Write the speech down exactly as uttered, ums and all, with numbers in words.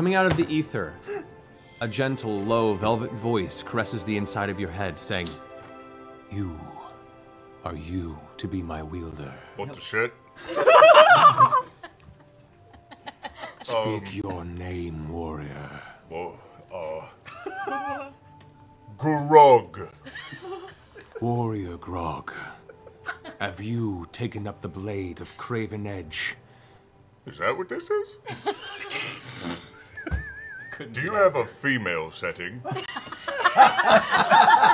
Coming out of the ether, a gentle, low, velvet voice caresses the inside of your head, saying, "You are you to be my wielder." What the shit? Speak um, your name, warrior. Well, uh... Grog. Warrior Grog, have you taken up the blade of Craven Edge? Is that what this is? Do you have a female setting?